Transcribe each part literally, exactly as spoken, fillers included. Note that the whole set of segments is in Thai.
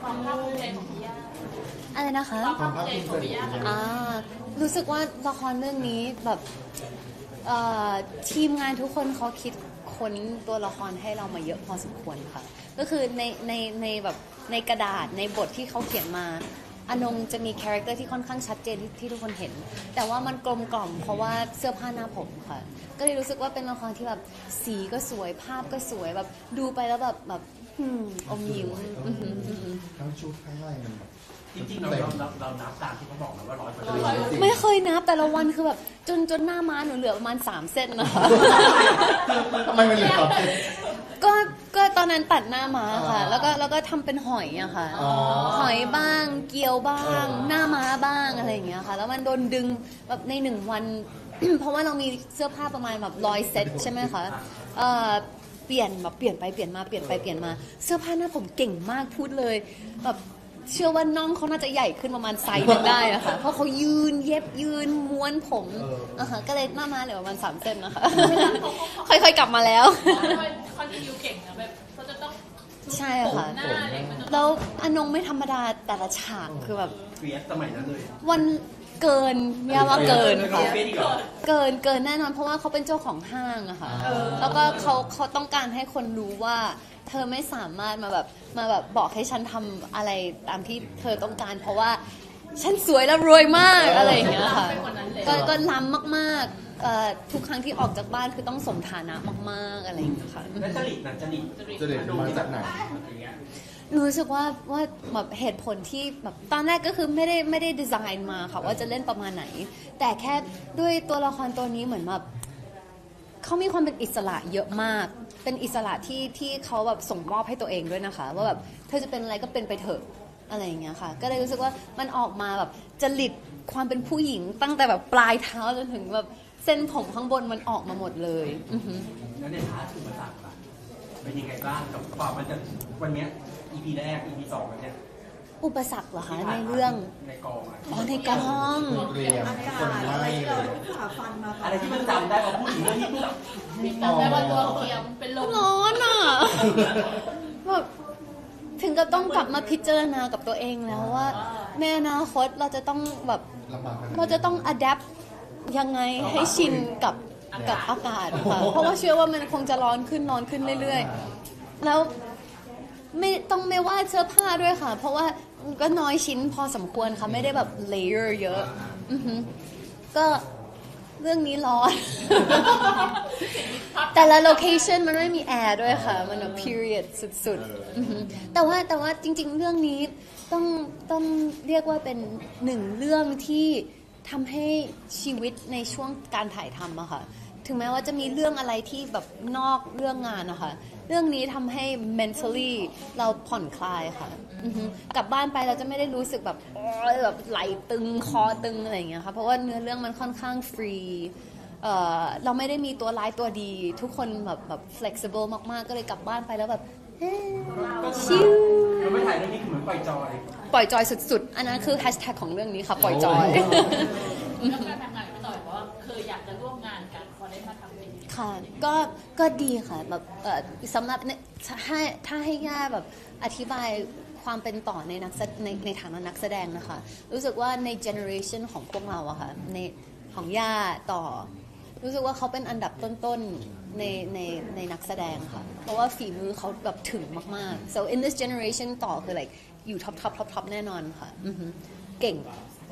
ความภาคภูมิใจของพี่ย่าอะไรนะคะความภาคภูมิใจของพี่ย่าอ่ารู้สึกว่าละครเรื่องนี้แบบทีมงานทุกคนเขาคิดค้นตัวละครให้เรามาเยอะพอสมควรค่ะก็คือในในในแบบในกระดาษในบทที่เขาเขียนมาอนงจะมีคาแรคเตอร์ที่ค่อนข้างชัดเจนที่ทุกคนเห็นแต่ว่ามันกลมกล่อมเพราะว่าเสื้อผ้าหน้าผมค่ะก็เลยรู้สึกว่าเป็นละครที่แบบสีก็สวยภาพก็สวยแบบดูไปแล้วแบบแบบอมยิ้มทั้งชุดทั้งอะไรมันจริงๆเราเราเรานับตามที่เขาบอกนะว่าร้อยเปอร์เซ็นต์ไม่เคยนับแต่ละวันคือแบบจนจนหน้าม้าหนูเหลือประมาณสามเส้นนะคะทำไมมันเหลือสามเส้นก็ก็ตอนนั้นตัดหน้าม้าค่ะแล้วก็แล้วก็ทำเป็นหอยอะค่ะหอยบ้างเกี๊ยวบ้างหน้าม้าบ้างอะไรอย่างเงี้ยค่ะแล้วมันโดนดึงแบบในหนึ่งวัน เพราะว่าเรามีเสื้อผ้าประมาณแบบร้อยเซตใช่ไหมคะเปลี่ยนแบบเปลี่ยนไปเปลี่ยนมาเปลี่ยนไปเปลี่ยนมาเสื้อผ้าหน้าผมเก่งมากพูดเลยแบบเชื่อว่าน้องเขาน่าจะใหญ่ขึ้นประมาณไซส์นึงได้นะคะเพราะเขายืนเย็บยืนม้วนผมอ่ะฮะก็เลยหน้ามาเหลือประมาณสามเส้นนะคะค่อยๆกลับมาแล้วคอนติเนียเก่งนะแบบเขาจะต้องใช่ค่ะแล้วอนงไม่ธรรมดาแต่ละฉากคือแบบเฟียสสมัยนั้นเลยวันเกินย่าว่าเกินค่ะเกินเกินแน่นอนเพราะว่าเขาเป็นเจ้าของห้างอะค่ะแล้วก็เขาเขาต้องการให้คนรู้ว่าเธอไม่สามารถมาแบบมาแบบบอกให้ฉันทำอะไรตามที่เธอต้องการเพราะว่าฉันสวยและรวยมากอะไรอย่างเงี้ยค่ะก็ก็ล้ำมากๆทุกครั้งที่ออกจากบ้านคือต้องสมฐานะมากๆอะไรอย่างเงี้ยค่ะแล้วจริตนะจริตจริตมาจากไหนรู้สึกว่าว่าแบบเหตุผลที่แบบตอนแรกก็คือไม่ได้ไม่ได้ดีไซน์มาค่ะว่าจะเล่นประมาณไหนแต่แค่ด้วยตัวละครตัวนี้เหมือนแบบเขามีความเป็นอิสระเยอะมากเป็นอิสระที่ที่เขาแบบส่งมอบให้ตัวเองด้วยนะคะว่าแบบเธอจะเป็นอะไรก็เป็นไปเถอะอะไรอย่างเงี้ยค่ะก็เลยรู้สึกว่ามันออกมาแบบจริตความเป็นผู้หญิงตั้งแต่แบบปลายเท้าจนถึงแบบเส้นผมข้างบนมันออกมาหมดเลยแล้วในพาร์ทอุปสรรคล่ะเป็นยังไงบ้างกับความมันจะวันนี้ อี พี แรก อี พี สองเนี่ยอุปสรรคเหรอคะในเรื่องในกองอ๋อในกองเรียนคนไล่เลยอะไรที่มันจำได้พอพูดถึงเรื่องนี้ปุ๊บจำได้ว่าตัวเคียมเป็นลมร้อนอ่ะแบบถึงกับต้องกลับมาพิจารณากับตัวเองแล้วว่าในอนาคตเราจะต้องแบบเราจะต้องอัดแอปยังไงให้ชินกับกับอากาศค่ะเพราะว่าเชื่อว่ามันคงจะร้อนขึ้นร้อนขึ้นเรื่อยๆแล้วไม่ต้องไม่ว่าเสื้อผ้าด้วยค่ะเพราะว่าก็น้อยชิ้นพอสมควรค่ะไม่ได้แบบเลเยอร์เยอะก็เรื่องนี้ร้อน แต่ละโลเคชันมันไม่มีแอร์ด้วยค่ะมันแบบ period สุดๆแต่ว่าแต่ว่าจริงๆเรื่องนี้ต้องต้องเรียกว่าเป็นหนึ่งเรื่องที่ทำให้ชีวิตในช่วงการถ่ายทำอะค่ะถึงแม้ว่าจะมีเรื่องอะไรที่แบบนอกเรื่องงานนะคะเรื่องนี้ทำให้ mentally เราผ่อนคลายค่ะกลับบ้านไปเราจะไม่ได้รู้สึกแบบแบบไหลตึงคอตึงอะไรอย่างเงี้ยค่ะเพราะว่าเนื้อเรื่องมันค่อนข้างฟรีเอ่อเราไม่ได้มีตัวร้ายตัวดีทุกคนแบบแบบ flexible มากๆก็เลยกลับบ้านไปแล้วแบบชิลเราไม่ถ่ายเรื่องนี้เหมือนปล่อยจอยปล่อยจอยสุดๆอันนั้นคือแฮชแท็กของเรื่องนี้ค่ะปล่อยจอยแล้วการทำงานกับพี่ต่อยว่าเคยอยากจะร่วมงานกันพอได้มาทำเป็นค่ะก็ก็ดีค่ะแบบเอ่อสำหรับถ้าถ้าให้ย่าแบบอธิบายความเป็นต่อในนักในในฐานะนักแสดงนะคะรู้สึกว่าในเจเนอเรชันของพวกเราอะค่ะในของย่าต่อรู้สึกว่าเขาเป็นอันดับต้นๆในในในนักแสดงค่ะเพราะว่าฝีมือเขาแบบถึงมากๆ so in this generation ต่อคือ like อยู่ท็อปท็อปท็อปท็อปแน่นอนค่ะเก่ง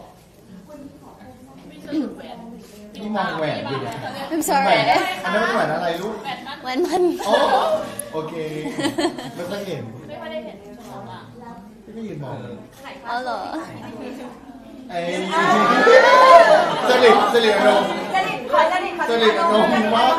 นี่มองแหวนอยู่เนี่ย I'm sorry อันนั้นเป็นแหวนอะไรลูกแหวนมันโอเคไม่ค่อยเห็นไม่ค่อยได้เห็นมองอ่ะไม่ได้ยืนมองอ๋อเหรอไอ้จริตจริตอนงจริตอนงมาก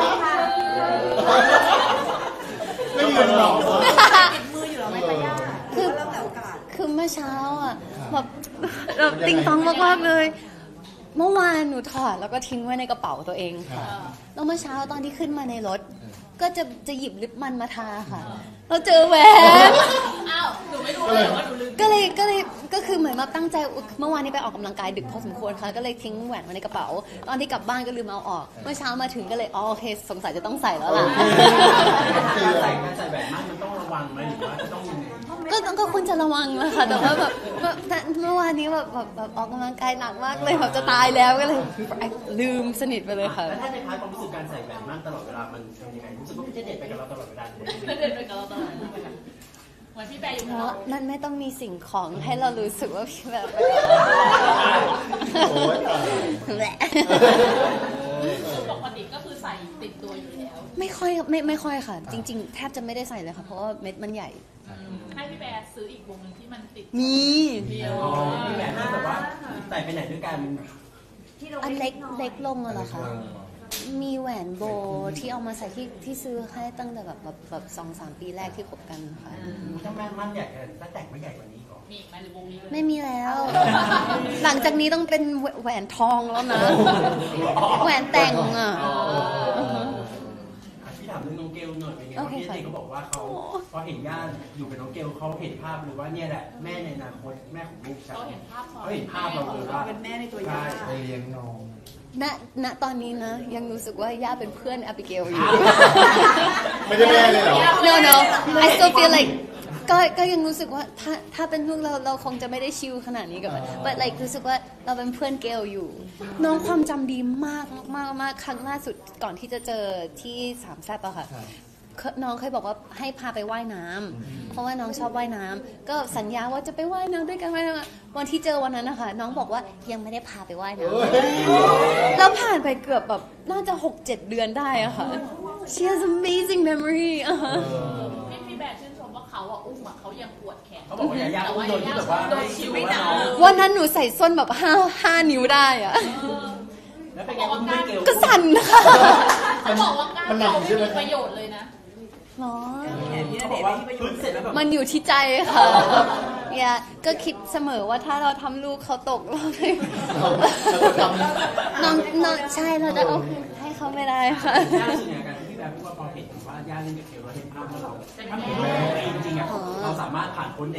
ไม่ยืนมองติดมืออยู่หรอไม่ไปยากคือคือเมื่อเช้าอ่ะแบบแบบติงตองมากๆเลยเมื่อวานหนูถอดแล้วก็ทิ้งไว้ในกระเป๋าตัวเองค่ะแล้วเมื่อเช้าตอนที่ขึ้นมาในรถก็จะจะหยิบลิปมันมาทาค่ะเราเจอแหวนอ้าวหนูไม่รู้เลยว่าหนูลืมก็เลยก็เลยก็คือเหมือนมาตั้งใจเมื่อวานนี้ไปออกกำลังกายดึกพอสมควรค่ะก็เลยทิ้งแหวนไว้ในกระเป๋าตอนที่กลับบ้านก็ลืมเอาออกเมื่อเช้ามาถึงก็เลยอ๋อโอเคสงสัยจะต้องใส่แล้วล่ะการใส่การใส่แหวนมันต้องระวังไหมหรือว่าจะต้องก็ก็ควรจะระวังนะคะแต่ว่าแบบแบบเมื่อวานนี้แบบแบบแบบออกกำลังกายหนักมากเลยแบบจะตายแล้วก็เลยลืมสนิทไปเลยค่ะแล้วถ้าในพาร์ทความรู้สึกการใส่แหวนมั่นตลอดเวลามันเป็นยังไงรู้สึกว่ามันจะเด็ดไปกับเราตลอดเวลาเดินไปกับเราตลอดเหมือนพี่แบร์อยู่เพกับราะเรามันไม่ต้องมีสิ่งของให้เรารู้สึกว่าพี่แบบโอ้ยตายแหละปกติก็คือใส่ติดตัวอยู่แล้วไม่ค่อยไม่ไม่ค่อยค่ะ จริง ๆ แทบจะไม่ได้ใส่เลยค่ะ เพราะว่าเม็ดมันใหญ่ให้พี่แบร์ซื้ออีกวงหนึงที่มันติดมีเดียวอ๋อมีแหวนที่แบบว่าใส่ไปไหนด้วยกันอันเล็กเล็กลงอะเหรอคะมีแหวนโบที่เอามาใส่ที่ที่ซื้อให้ตั้งแต่แบบแบบแบบสองสามปีแรกที่คบกันค่ะถ้าแม่มั่นใหญ่ขนาดนี้ถ้าแต่งไม่ใหญ่กว่านี้ก่อนมีอีกไหมหรือวงนี้เลยไม่มีแล้ว หลังจากนี้ต้องเป็นแหวนทองแล้วนะ แหวนแต่งอ่ะพี่ถามเรื่องน้องเกลหน่อยเป็นไงโอเพราะเคพี่ค่ะเด็กเขาบอกว่าเขาพอเห็นญาติอยู่กับน้องเกลเขาเห็นภาพเลยว่าเนี่ยแหละแม่ในอนาคตแม่ของลูกฉันเขาเห็นภาพเขาเห็นภาพเราเลยว่าเป็นแม่ในตัวใช่ย่าไปเลี้ยงน้องณณตอนนี้นะ ยังรู้สึกว่าย่าเป็นเพื่อนแอบิเกลอยู่ไม่ใช่แม่เลยเหรอ no no I still feel like ก็ก็ยังรู้สึกว่าถ้าถ้าเป็นลูกเราเราคงจะไม่ได้ชิลขนาดนี้กับ but like รู้สึกว่าเราเป็นเพื่อนเกลอยู่ น้องความจำดีมากมากมากครั้งล่าสุดก่อนที่จะเจอที่สามแซ่บอะค่ะ น้องเคยบอกว่าให้พาไปว่ายน้ำเพราะว่าน้องชอบว่ายน้ำก็สัญญาว่าจะไปว่ายน้ำด้วยกันว่ายน้ำวันที่เจอวันนั้นนะคะน้องบอกว่ายังไม่ได้พาไปว่ายน้ำแล้วผ่านไปเกือบแบบน่าจะหกเจ็ดเดือนได้อะค่ะ she has amazing memory อะค่ะพี่พี่แบร์ชื่นชมว่าเขาอ่ะอุ้มอ่ะเขายังปวดแขนเขาบอกว่ายายาอุ้มโดยที่แบบว่าโดยชิวไม่ได้วันนั้นหนูใส่ส้นแบบห้าห้านิ้วได้อะแล้วเป็นไงอุ้มไม่เกลก็สั่นนะคะเขาบอกว่ากล้ามเขาไม่มีประโยชน์เลยนะเนาะเขาบอกว่าพื้นเสร็จแล้วแบบมันอยู่ที่ใจค่ะอย่าก็คิดเสมอว่าถ้าเราทำลูกเขาตกเราไม่เราจะทำน้องน้องใช่เราจะเอาให้เขาไม่ได้ค่ะย่ารู้สึกยังไงกันที่แบบพูดว่าพอเห็นว่าย่าเล่นกับเกลเราเห็นภาพว่าเราถ้าเป็นแม่จริงๆอ่ะเราสามารถผ่านพ้นใน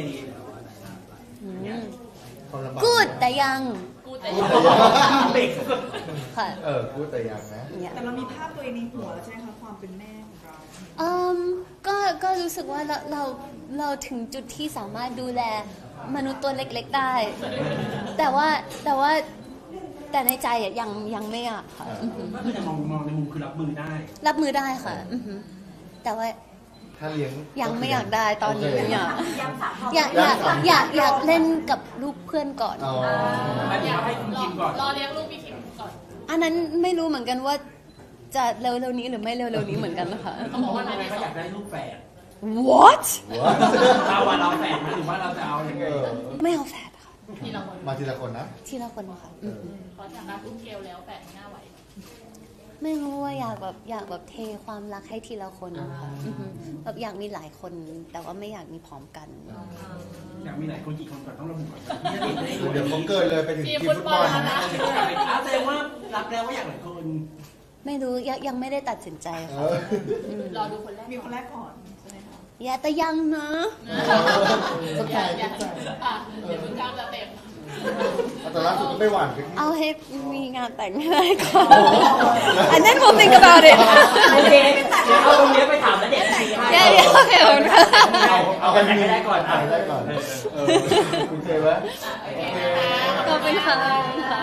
ความลำบากกูดแต่ยังกูแต่พูยัดงแต่ยังเบรกค่ะเออพูดแต่ยังนะเนี่ยแต่เรามีภาพตัวเองในหัวแล้วใช่ไหมคะความเป็นแม่ของเราอืมก็ก็รู้สึกว่าเราเราเราถึงจุดที่สามารถดูแลมนุษย์ตัวเล็กๆได้ แต่ว่าแต่ว่าแต่ในใจอะยังยังไม่อยากค่ะอือหือก็คือจะมองมองในมุมคือรับมือได้รับมือได้ค่ะอือหือแต่ว่าถ้าเลี้ยงยังไม่อยากได้ตอนนี้โเคอยากยังสามอยากอยากอยากอยากเล่นกับลูกเพื่อนก่อนอ๋ออันนี้ให้คุณคิมก่อนรอเลี้ยงลูกพี่คิมก่อนอันนั้นไม่รู้เหมือนกันว่าจะเร็วๆนี้หรือไม่เร็วๆนี้เหมือนกันนะคะเขาบอกว่าทำไมในเขาสออยาง กได้ลูกแฝด what เราอะเราแฝดไหมหรือว่าเราจะเอายังไงเออไม่เอาแฟนค่ะทีละคนมาทีละคนนะทีละคนค่ะเออเพราะจากการอุ้มเกลแล้วแปดไม่น่าไหวไม่รู้ว่าอยากแบบอยากแบบเทความรักให้ทีละคนค่ะอือหือแบบอยากมีหลายคนแต่ว่าไม่อยากมีพร้อมกันอยากมีหลายคนกี่คนก่อนต้องระบุก่อนที่จะเด็กได้ดูเดี๋ยวเขาเกินเลยไปถึงทีมฟุตบอลนะอ้าวแสดงว่ารับแล้วว่าอยากหลายคนไม่รู้ยังยังไม่ได้ตัดสินใจเอค่ะอรอดูคนแรกมีคนแรกก่อนใช่ไหมคะอย่าแต่ยังนะสักอใจย่าอย่าสักใจค่ะเดี๋ยวมึงกล้ามจะเต็มแต่ล่าสุดก็ไม่หวานกันเอาให้มีงานแต่งให้ได้ก่อน and then we'll think about it โอเคเอาตรงนี้ไปถามแล้วเด็กสี่ให้ yeah yeah okay ขอบคุณค่ะเอาเอากันให้ได้ก่อนถ่ายได้ก่อน เออคุณเคยไหมโอเคโอเคนะคะขอบคุณค่ะ